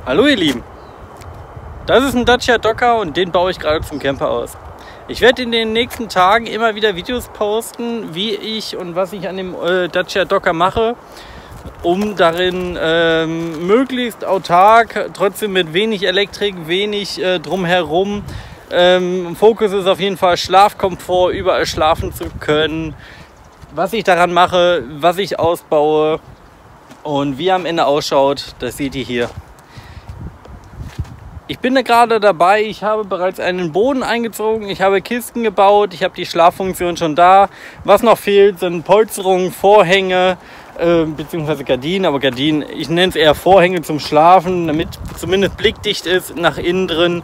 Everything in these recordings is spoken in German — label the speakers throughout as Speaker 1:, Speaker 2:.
Speaker 1: Hallo ihr Lieben, das ist ein Dacia Docker und den baue ich gerade zum Camper aus. Ich werde in den nächsten Tagen immer wieder Videos posten, wie ich und was ich an dem Dacia Docker mache, um darin möglichst autark, trotzdem mit wenig Elektrik, wenig drumherum. Fokus ist auf jeden Fall Schlafkomfort, überall schlafen zu können, was ich daran mache, was ich ausbaue und wie er am Ende ausschaut, das seht ihr hier. Ich bin da gerade dabei, ich habe bereits einen Boden eingezogen, ich habe Kisten gebaut, ich habe die Schlaffunktion schon da. Was noch fehlt, sind Polsterungen, Vorhänge, beziehungsweise Gardinen, aber Gardinen, ich nenne es eher Vorhänge zum Schlafen, damit zumindest blickdicht ist nach innen drin.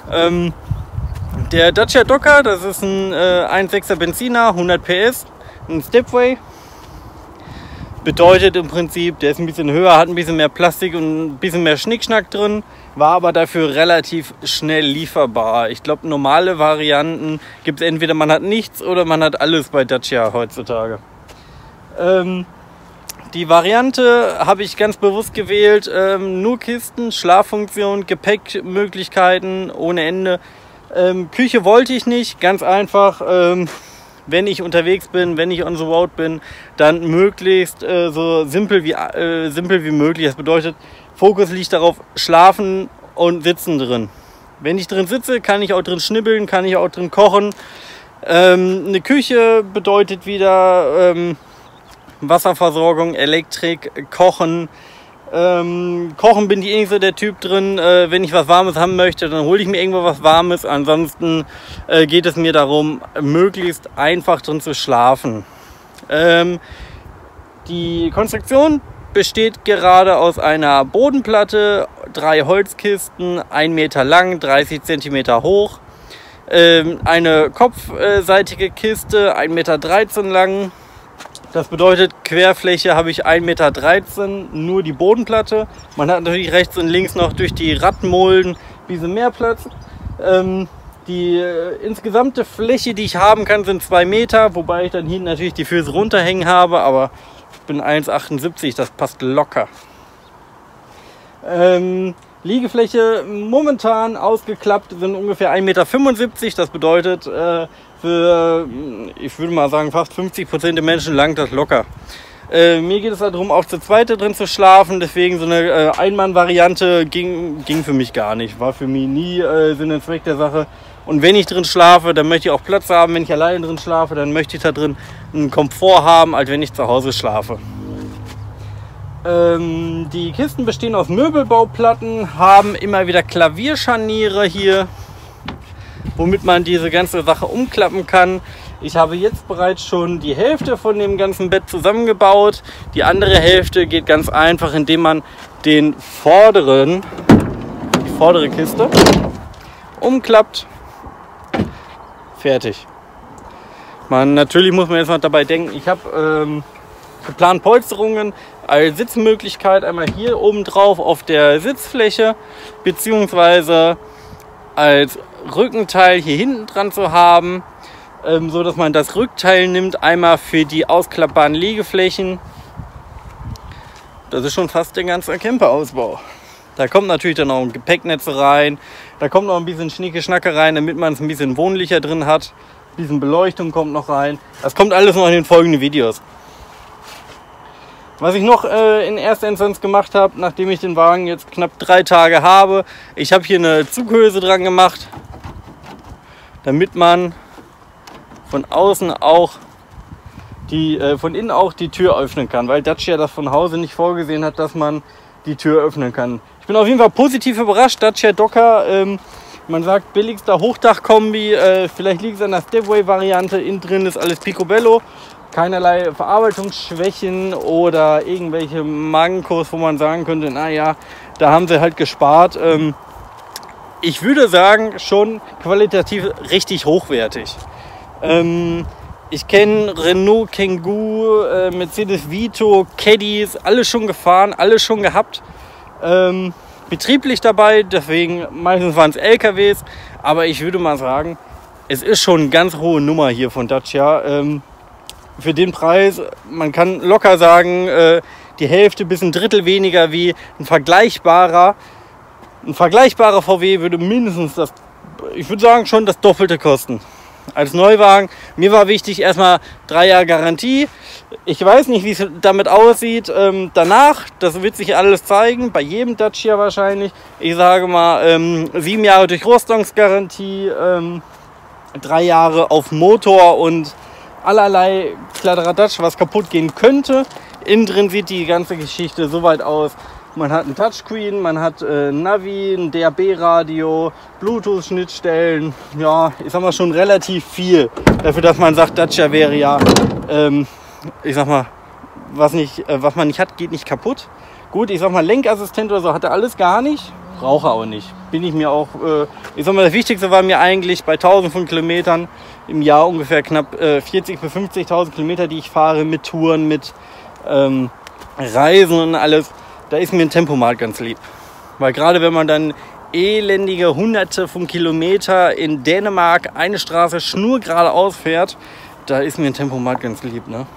Speaker 1: Der Dacia Docker, das ist ein 1,6er Benziner, 100 PS, ein Stepway. Bedeutet im Prinzip, der ist ein bisschen höher, hat ein bisschen mehr Plastik und ein bisschen mehr Schnickschnack drin, war aber dafür relativ schnell lieferbar. Ich glaube, normale Varianten gibt es entweder man hat nichts oder man hat alles bei Dacia heutzutage. Die Variante habe ich ganz bewusst gewählt, nur Kisten, Schlaffunktion, Gepäckmöglichkeiten ohne Ende. Küche wollte ich nicht, ganz einfach. Wenn ich unterwegs bin, wenn ich on the road bin, dann möglichst so simpel wie möglich. Das bedeutet, Fokus liegt darauf, schlafen und sitzen drin. Wenn ich drin sitze, kann ich auch drin schnibbeln, kann ich auch drin kochen. Eine Küche bedeutet wieder Wasserversorgung, Elektrik, Kochen. Kochen bin ich eh nicht so der Typ drin. Wenn ich was Warmes haben möchte, dann hole ich mir irgendwo was Warmes. Ansonsten geht es mir darum, möglichst einfach drin zu schlafen. Die Konstruktion besteht gerade aus einer Bodenplatte, 3 Holzkisten, 1 Meter lang, 30 cm hoch, eine kopfseitige Kiste, 1,13 Meter lang. Das bedeutet, Querfläche habe ich 1,13 Meter, nur die Bodenplatte. Man hat natürlich rechts und links noch durch die Radmulden ein bisschen mehr Platz. Die insgesamte Fläche, die ich haben kann, sind 2 Meter, wobei ich dann hinten natürlich die Füße runterhängen habe, aber ich bin 1,78, das passt locker. Liegefläche momentan ausgeklappt sind ungefähr 1,75 Meter, das bedeutet, für, ich würde mal sagen, fast 50% der Menschen langt das locker. Mir geht es darum, auch zu zweit drin zu schlafen, deswegen so eine Einmann-Variante ging für mich gar nicht, war für mich nie Sinn und Zweck der Sache. Und wenn ich drin schlafe, dann möchte ich auch Platz haben. Wenn ich alleine drin schlafe, dann möchte ich da drin einen Komfort haben, als wenn ich zu Hause schlafe. Die Kisten bestehen aus Möbelbauplatten, haben immer wieder Klavierscharniere hier, womit man diese ganze Sache umklappen kann. Ich habe jetzt bereits schon die Hälfte von dem ganzen Bett zusammengebaut. Die andere Hälfte geht ganz einfach, indem man die vordere Kiste umklappt. Fertig. Natürlich muss man jetzt noch dabei denken, ich habe geplant Polsterungen als Sitzmöglichkeit einmal hier oben drauf auf der Sitzfläche, beziehungsweise als Rückenteil hier hinten dran zu haben, so dass man das Rückteil nimmt, einmal für die ausklappbaren Liegeflächen. Das ist schon fast der ganze Camperausbau. Da kommt natürlich dann auch ein Gepäcknetz rein, da kommt noch ein bisschen Schnicke-Schnacke rein, damit man es ein bisschen wohnlicher drin hat. Ein bisschen Beleuchtung kommt noch rein. Das kommt alles noch in den folgenden Videos. Was ich noch in erster Instanz gemacht habe, nachdem ich den Wagen jetzt knapp 3 Tage habe, ich habe hier eine Zughülse dran gemacht, damit man von außen auch von innen auch die Tür öffnen kann, weil Dacia das von Hause nicht vorgesehen hat, dass man die Tür öffnen kann. Ich bin auf jeden Fall positiv überrascht. Dacia Docker, man sagt billigster Hochdachkombi, vielleicht liegt es an der Stepway-Variante, innen drin ist alles Picobello. Keinerlei Verarbeitungsschwächen oder irgendwelche Mankos, wo man sagen könnte, naja, da haben sie halt gespart. Ich würde sagen, schon qualitativ richtig hochwertig. Ich kenne Renault Kangoo, Mercedes Vito, Caddies, alles schon gefahren, alles schon gehabt. Betrieblich dabei, deswegen meistens waren es LKWs, aber ich würde mal sagen, es ist schon eine ganz hohe Nummer hier von Dacia. Für den Preis, man kann locker sagen, die Hälfte bis ein Drittel weniger wie ein vergleichbarer Ein vergleichbarer VW würde mindestens das, ich würde sagen, schon das Doppelte kosten als Neuwagen. Mir war wichtig, erstmal 3 Jahre Garantie. Ich weiß nicht, wie es damit aussieht danach. Das wird sich alles zeigen, bei jedem Dacia wahrscheinlich. Ich sage mal 7 Jahre Durchrostungsgarantie, 3 Jahre auf Motor und allerlei Kladderadatsch, was kaputt gehen könnte. Innen drin sieht die ganze Geschichte soweit aus. Man hat ein Touchscreen, man hat Navi, ein DAB-Radio, Bluetooth-Schnittstellen. Ja, ich sag mal schon relativ viel dafür, dass man sagt, Dacia wäre ja, ich sag mal, was man nicht hat, geht nicht kaputt. Gut, ich sag mal, Lenkassistent oder so hat er alles gar nicht. Brauche auch nicht. Bin ich mir auch, ich sag mal, das Wichtigste war mir eigentlich bei 1000 von Kilometern im Jahr ungefähr knapp 40.000 bis 50.000 Kilometer, die ich fahre mit Touren, mit Reisen und alles. Da ist mir ein Tempomat ganz lieb. Weil gerade wenn man dann elendige Hunderte von Kilometer in Dänemark eine Straße schnurgeradeaus fährt, da ist mir ein Tempomat ganz lieb. Ne?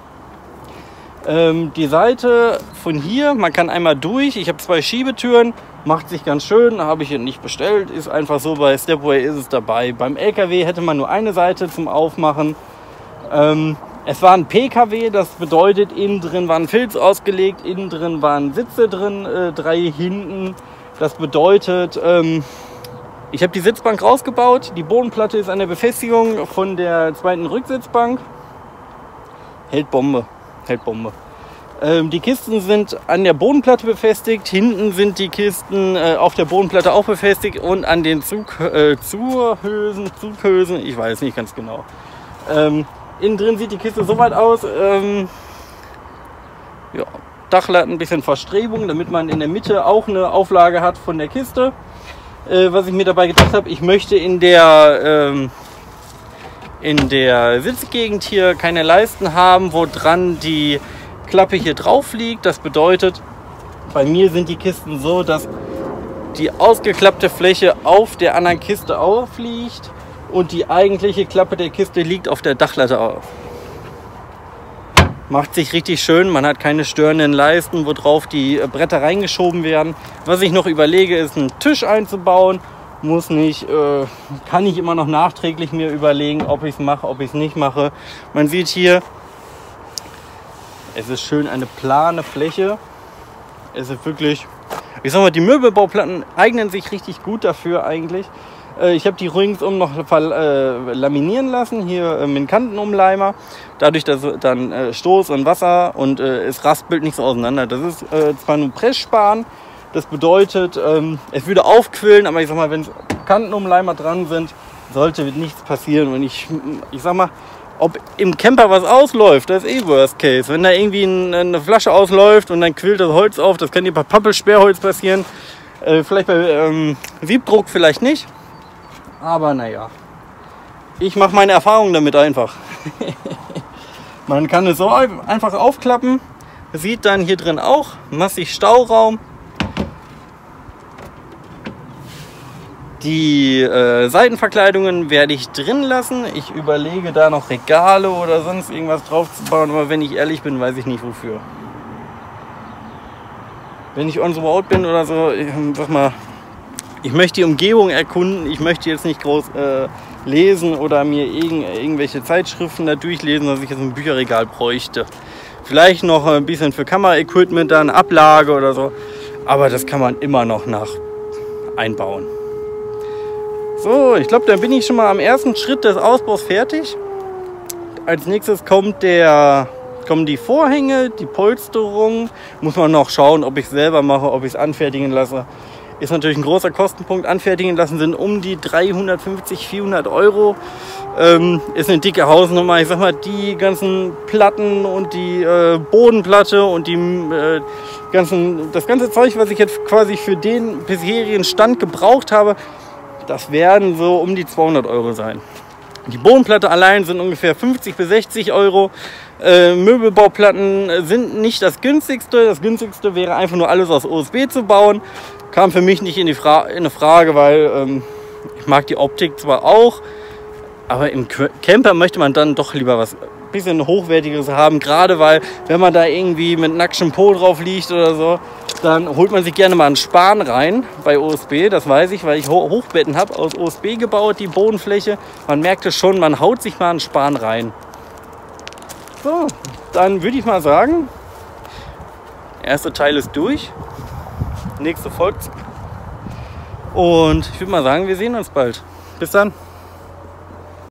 Speaker 1: Die Seite von hier, man kann einmal durch. Ich habe 2 Schiebetüren, macht sich ganz schön, habe ich hier nicht bestellt. Ist einfach so, bei Stepway ist es dabei. Beim LKW hätte man nur eine Seite zum Aufmachen. Es war ein PKW, das bedeutet, innen drin waren Filz ausgelegt, innen drin waren Sitze drin, 3 hinten. Das bedeutet, ich habe die Sitzbank rausgebaut, die Bodenplatte ist an der Befestigung von der zweiten Rücksitzbank. Hält Bombe, hält Bombe. Die Kisten sind an der Bodenplatte befestigt, hinten sind die Kisten auf der Bodenplatte auch befestigt und an den Zughülsen, ich weiß nicht ganz genau. Innen drin sieht die Kiste so weit aus, ja, Dachlatten, ein bisschen Verstrebung, damit man in der Mitte auch eine Auflage hat von der Kiste. Was ich mir dabei gedacht habe, ich möchte in der Sitzgegend hier keine Leisten haben, wo dran die Klappe hier drauf liegt. Das bedeutet, bei mir sind die Kisten so, dass die ausgeklappte Fläche auf der anderen Kiste aufliegt. Und die eigentliche Klappe der Kiste liegt auf der Dachlatte auf. Macht sich richtig schön, man hat keine störenden Leisten, worauf die Bretter reingeschoben werden. Was ich noch überlege, ist einen Tisch einzubauen. Muss nicht, kann ich immer noch nachträglich mir überlegen, ob ich es mache, ob ich es nicht mache. Man sieht hier, es ist schön eine plane Fläche. Es ist wirklich, ich sag mal, die Möbelbauplatten eignen sich richtig gut dafür eigentlich. Ich habe die ringsum noch laminieren lassen, hier mit Kantenumleimer. Dadurch, dass dann Stoß und Wasser und es raspelt nicht so auseinander. Das ist zwar nur Pressspan, das bedeutet, es würde aufquillen, aber ich sag mal, wenn Kantenumleimer dran sind, sollte nichts passieren. Und ich sag mal, ob im Camper was ausläuft, das ist eh Worst Case. Wenn da irgendwie eine Flasche ausläuft und dann quillt das Holz auf, das kann dir bei Pappelsperrholz passieren. Vielleicht bei Siebdruck vielleicht nicht. Aber naja, ich mache meine Erfahrungen damit einfach. Man kann es so einfach aufklappen. Sieht dann hier drin auch massig Stauraum. Die Seitenverkleidungen werde ich drin lassen. Ich überlege da noch Regale oder sonst irgendwas drauf zu bauen. Aber wenn ich ehrlich bin, weiß ich nicht wofür. Wenn ich on the road bin oder so, sag mal, ich möchte die Umgebung erkunden, ich möchte jetzt nicht groß lesen oder mir irgendwelche Zeitschriften da durchlesen, dass ich jetzt ein Bücherregal bräuchte. Vielleicht noch ein bisschen für Kameraequipment, dann Ablage oder so, aber das kann man immer noch einbauen. So, ich glaube, da bin ich schon mal am ersten Schritt des Ausbaus fertig. Als nächstes kommen die Vorhänge, die Polsterung. Muss man noch schauen, ob ich es selber mache, ob ich es anfertigen lasse. Ist natürlich ein großer Kostenpunkt. Anfertigen lassen sind um die 350, 400 Euro. Ist eine dicke Hausnummer. Ich sag mal, die ganzen Platten und die Bodenplatte und das ganze Zeug, was ich jetzt quasi für den bisherigen Stand gebraucht habe, das werden so um die 200 Euro sein. Die Bodenplatte allein sind ungefähr 50 bis 60 Euro. Möbelbauplatten sind nicht das günstigste. Das günstigste wäre einfach nur alles aus OSB zu bauen. Kam für mich nicht in eine Frage, weil ich mag die Optik zwar auch, aber im Camper möchte man dann doch lieber was bisschen hochwertigeres haben. Gerade weil, wenn man da irgendwie mit nacktem Po drauf liegt oder so, dann holt man sich gerne mal einen Span rein bei OSB. Das weiß ich, weil ich Hochbetten habe, aus OSB gebaut, die Bodenfläche. Man merkt es schon, man haut sich mal einen Span rein. So, dann würde ich mal sagen, der erste Teil ist durch. Nächste folgt. Und ich würde mal sagen, wir sehen uns bald. Bis dann.